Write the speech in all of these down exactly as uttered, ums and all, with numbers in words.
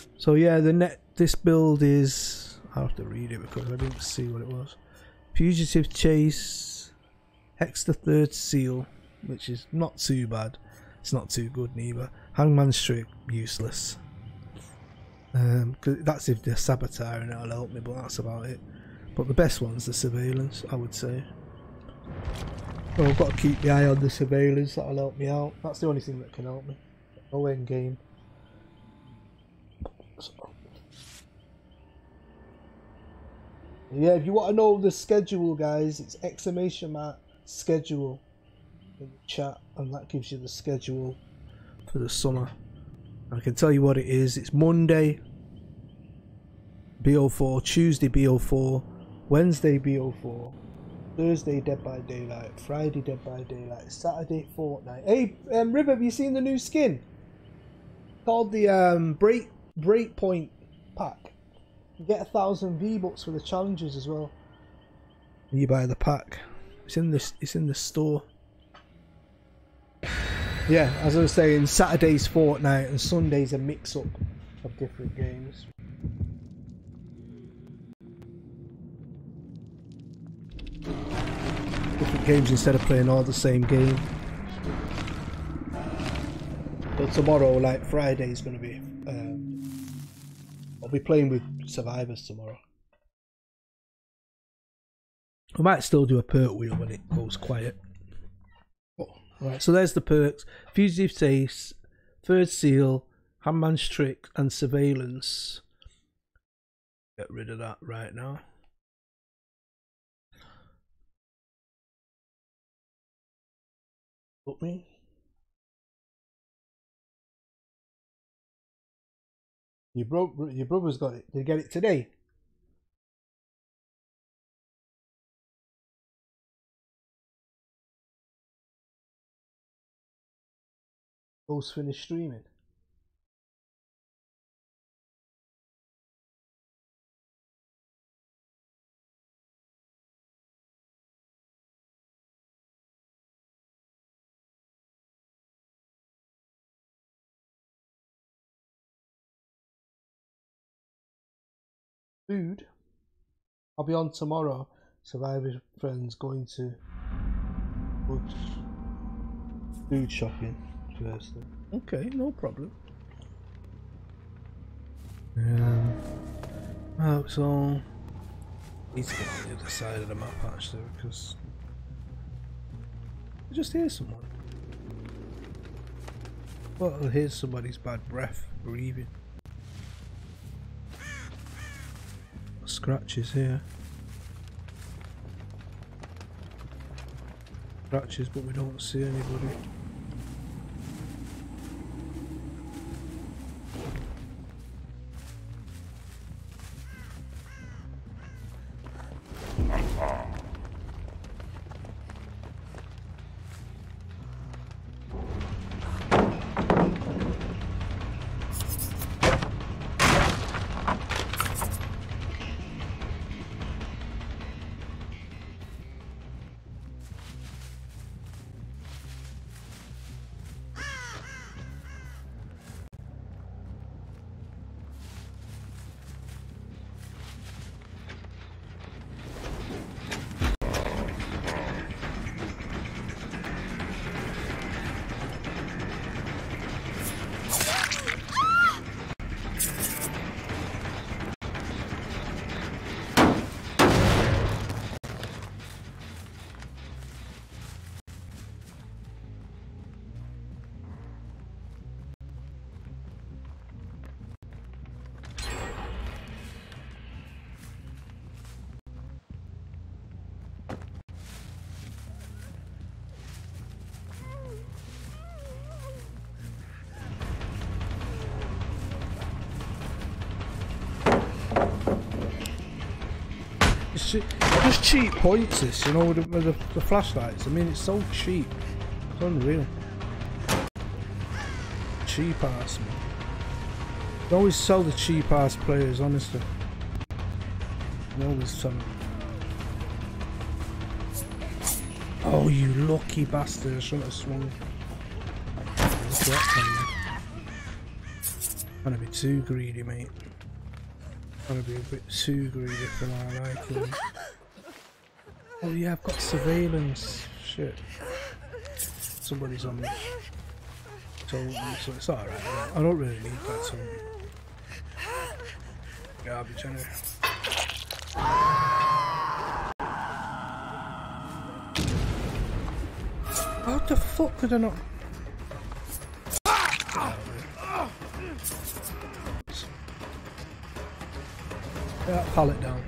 So yeah, the net this build is, I have to read it because I didn't see what it was. Fugitive Chase, Hex the Third Seal, which is not too bad. It's not too good neither. Hangman's Trick, useless. Um, cause that's if they're sabotaging, it'll help me, but that's about it. But the best one's the Surveillance, I would say. Well, I've got to keep the eye on the Surveillance, that'll help me out. That's the only thing that can help me. No end game. So. Yeah, if you want to know the schedule, guys, it's exclamation mark schedule in the chat, and that gives you the schedule for the summer. I can tell you what it is. It's Monday B O four, Tuesday B O four, Wednesday B O four, Thursday Dead by Daylight, Friday Dead by Daylight, Saturday Fortnite. Hey, um, River, have you seen the new skin? Called the um, Break Breakpoint pack. You get a thousand V-Bucks for the challenges as well. You buy the pack. It's in this. It's in the store. Yeah, as I was saying, Saturday's Fortnite and Sunday's a mix-up of different games. Different games instead of playing all the same game. But tomorrow, like Friday, is going to be. Um, I'll be playing with Survivors tomorrow. I might still do a perk wheel when it goes quiet. Oh, right, so there's the perks. Fugitive Chase, Third Seal, Hangman's Trick, and Surveillance. Get rid of that right now. Look me. Your, bro your brother's got it. Did you get it today? Both finished streaming. Food. I'll be on tomorrow. Survivor friends going to food shopping first. Okay, no problem. Um, oh, so need to get on the other side of the map actually because I just hear someone. Well, I hear somebody's bad breath, breathing. Scratches here. Scratches, but we don't see anybody. Just cheap points this, you know, with, the, with the, the flashlights. I mean, it's so cheap. It's unreal. Cheap ass, man. They always sell the cheap ass players, honestly. They always sell them. Oh, you lucky bastard. I shouldn't have swung. Trying to be too greedy, mate. Trying to be a bit too greedy for my liking. Oh yeah, I've got surveillance. Shit. Somebody's on me. So, so it's alright. I don't really need that. So garbage anyway. How the fuck could I not? Get that pallet down.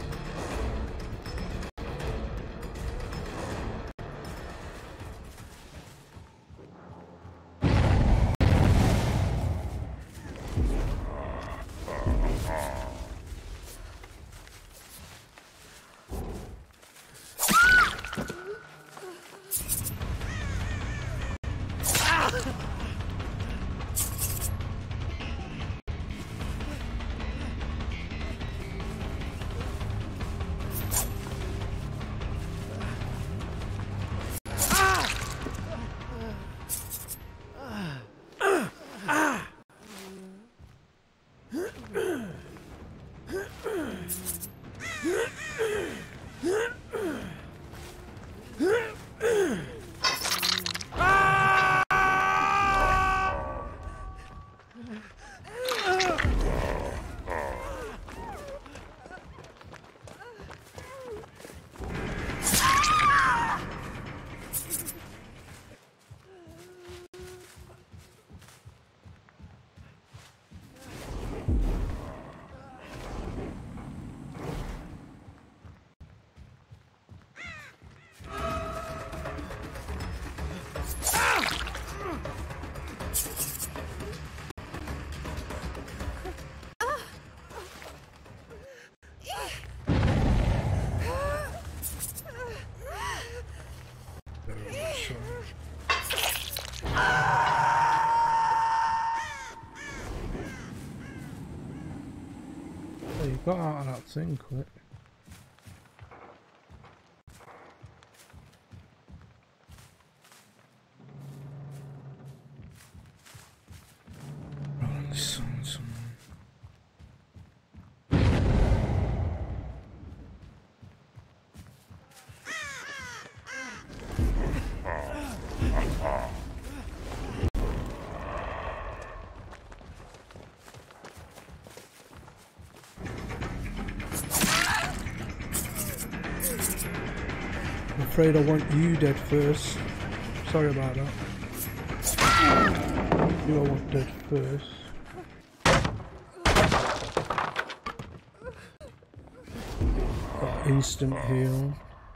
Got out of that thing quick. Rolling songs. I'm afraid I want you dead first. Sorry about that. You I want dead first. Got instant heal.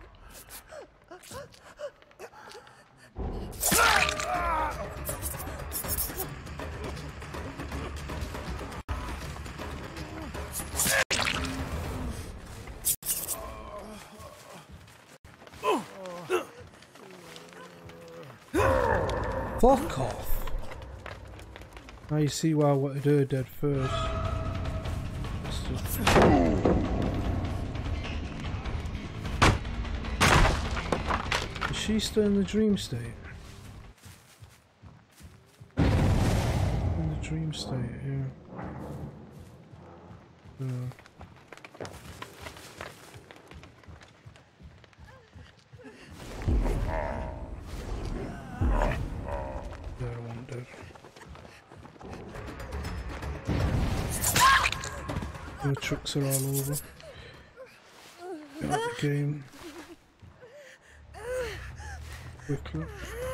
Fuck off! Now you see why I wanted her dead first. Just... Is she still in the dream state? In the dream state, yeah. Yeah. The tricks are all over. Get out the game. Quickly.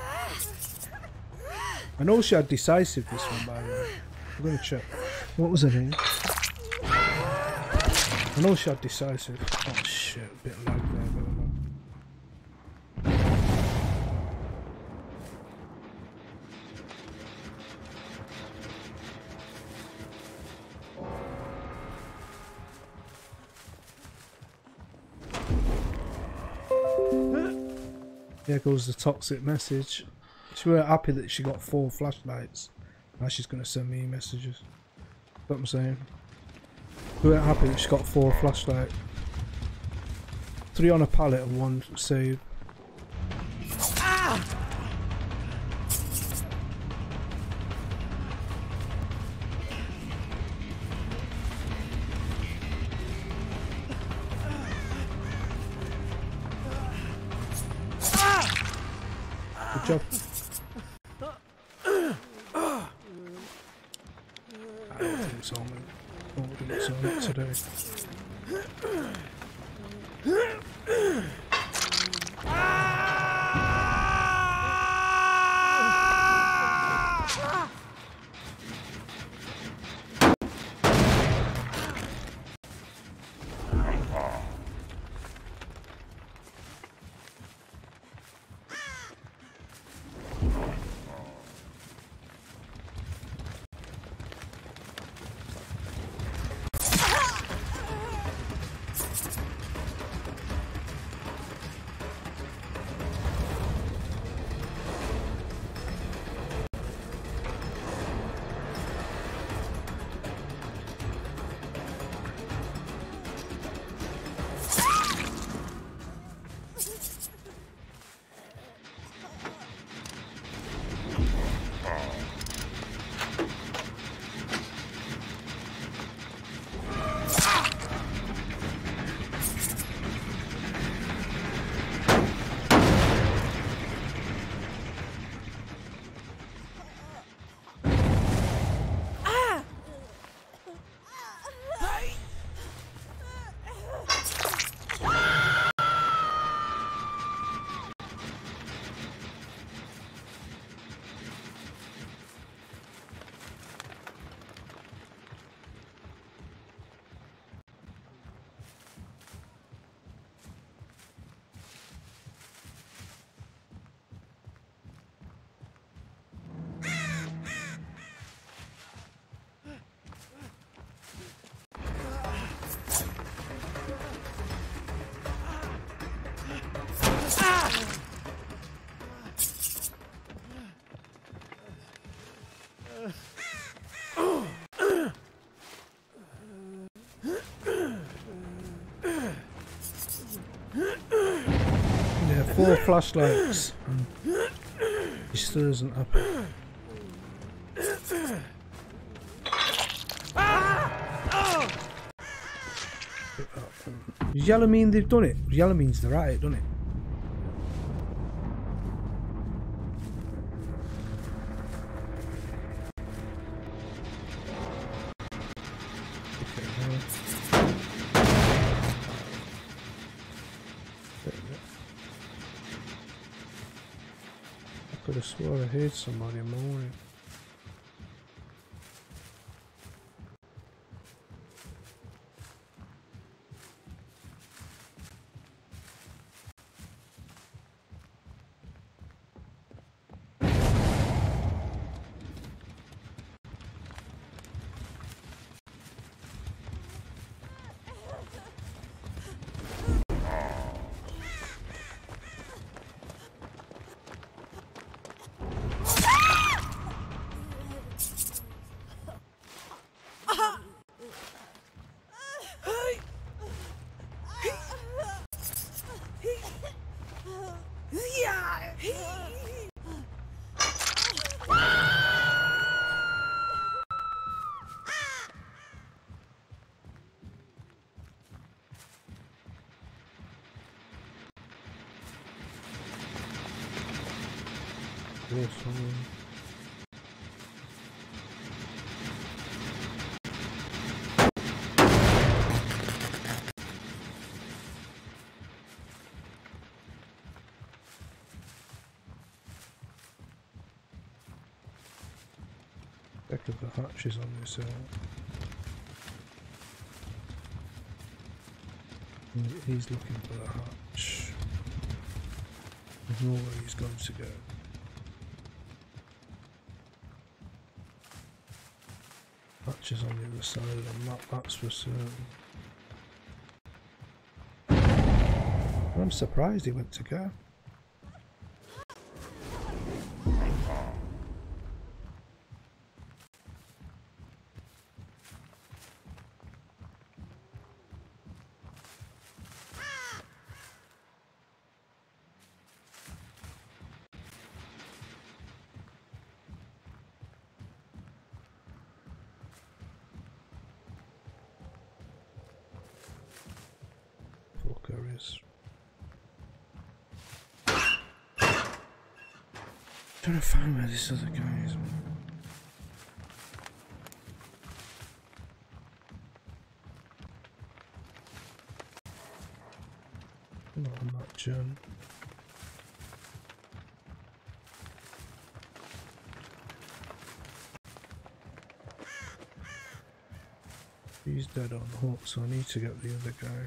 I know she had decisive this one, by the way. I'm gonna check. What was her name? I know she had decisive. Oh shit, a bit lag there, but there goes the toxic message. She weren't happy that she got four flashlights. Now she's going to send me messages. That's what I'm saying. She weren't happy that she got four flashlights. Three on a pallet and one saved. job. I don't think so, mate. I don't think so, not today. Four flashlights. He still isn't happy. Does yellow mean they've done it? Yellow means they're at it, doesn't it? I could have swore I heard somebody moaning. Yes, check if the hatch is on this side. He's looking for the hatch. There's no where he's going to go. Hatch is on the other side of the map, that's for certain. I'm surprised he went to go. Fucker is. trying to find where this other guy is. Not on that gen. He's dead on hook, so I need to get the other guy.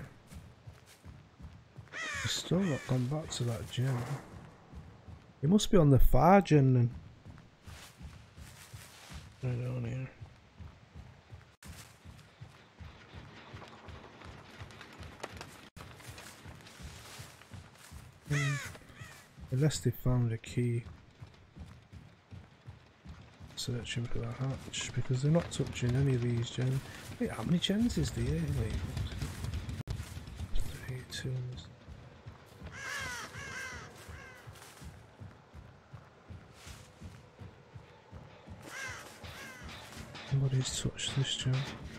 He's still not gone back to that gen. He must be on the far gen then. Right on here. Hmm. Unless they found a key. Searching for the hatch, because they're not touching any of these gens. Wait, how many gens is there? Wait, three, two. Somebody's touched this gen.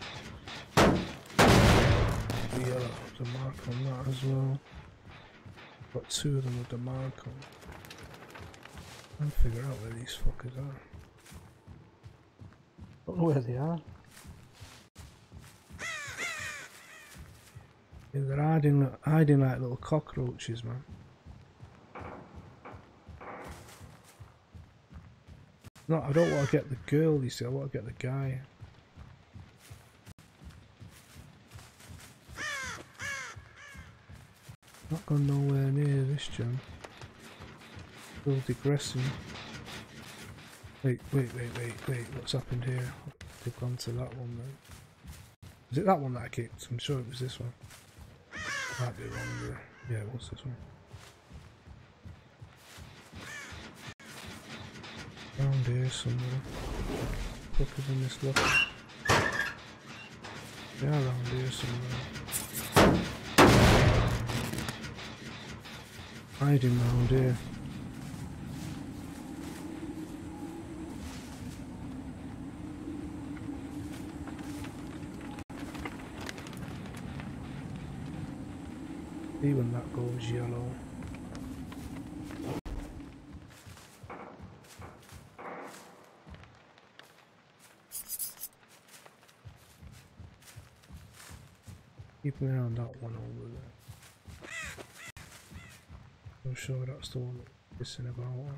Yeah, the mark on that as well. Got two of them with the mark on. Trying to figure out where these fuckers are. Don't know where they are. Yeah, they're hiding, hiding like little cockroaches, man. No, I don't want to get the girl, you see, I want to get the guy. Not gone nowhere near this gen. Still digressing. Wait, wait, wait, wait, wait, what's happened here? They've gone to that one then. Is it that one that I kicked? I'm sure it was this one. Might be wrong there. Yeah, it was this one. Around here somewhere. Fuckers in this look. They are around here somewhere. Hiding around here. See when that goes yellow. Keep an eye on that one over there. I'm sure that's the one that's missing about one.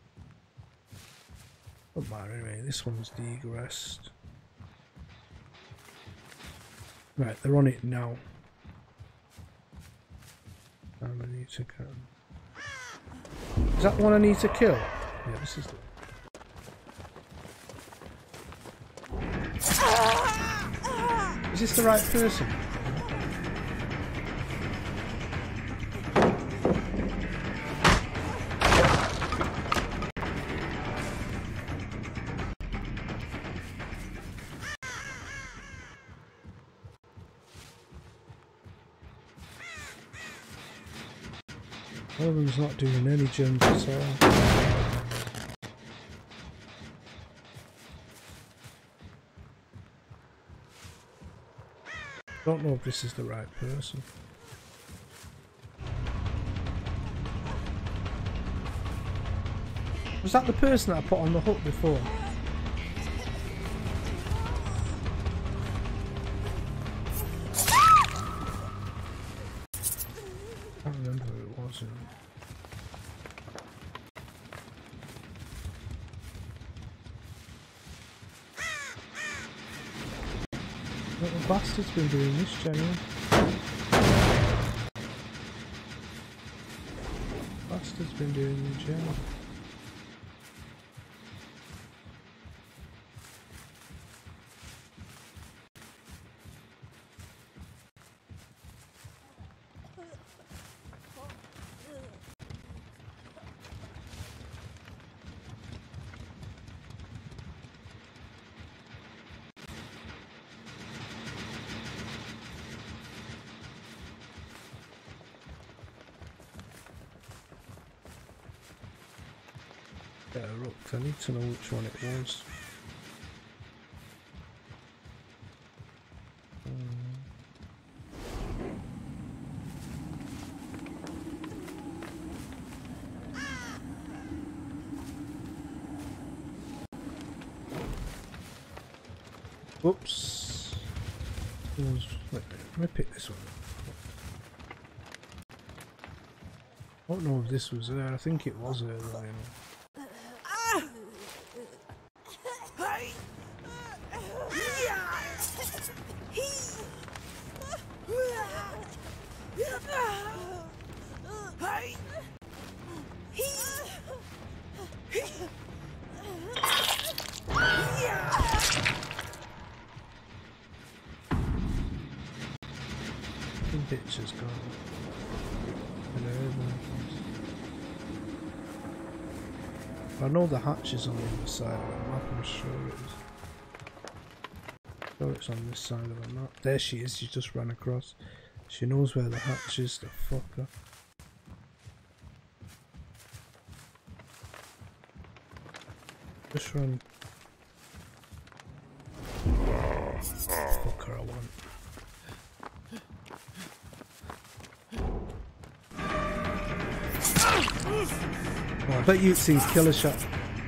Don't matter anyway, this one's degressed. Right, they're on it now. And I need to kill. Is that the one I need to kill? Yeah, this is the one. Is this the right person? One of them's not doing any gens at all. Don't know if this is the right person. Was that the person that I put on the hook before? I can't remember who it was. Little bastard's been doing this, Jenny. Bastard's been doing the gem. Yeah, look, I need to know which one it was. Whoops. Let me pick this one up. I don't know if this was there. I think it was there though. Pictures gone. I know the hatch is on the other side of the map, I'm sure it is. Sure it's on this side of the map. There she is, she just ran across. She knows where the hatch is, the fucker. Just run. Fucker I want. Oh, I bet you see killer shot.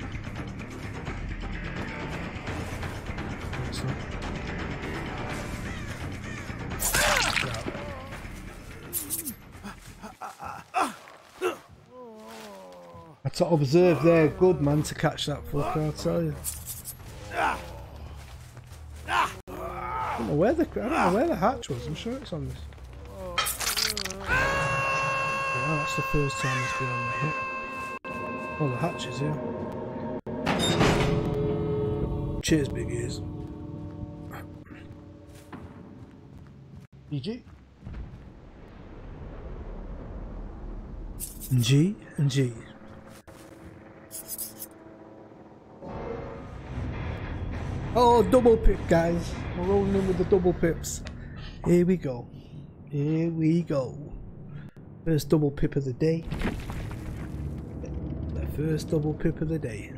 I to observe there, good man to catch that fucker, I'll tell you. I don't know where the I don't know where the hatch was. I'm sure it's on this. Yeah, that's the first time it's been on the hit. Oh, the hatch is here. Cheers, big ears. G G. G and G. Oh, double pip, guys. We're rolling in with the double pips. Here we go. Here we go. First double pip of the day. The first double pip of the day.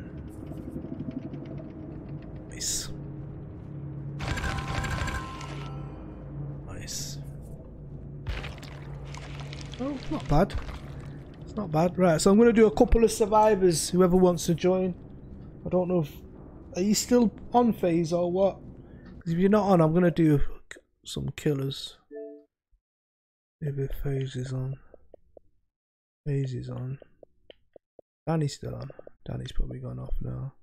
Nice. Nice. Oh, not bad. It's not bad. Right, so I'm going to do a couple of survivors. Whoever wants to join. I don't know if... Are you still on phase or what? Because if you're not on, I'm going to do some killers. Maybe phase is on. Phase is on. Danny's still on. Danny's probably gone off now.